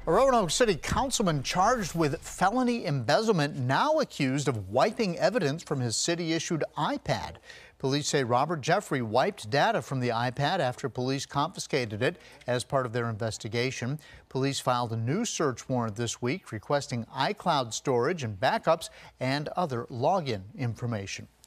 A Roanoke City Councilman charged with felony embezzlement now accused of wiping evidence from his city-issued iPad. Police say Robert Jeffrey wiped data from the iPad after police confiscated it as part of their investigation. Police filed a new search warrant this week requesting iCloud storage and backups and other login information.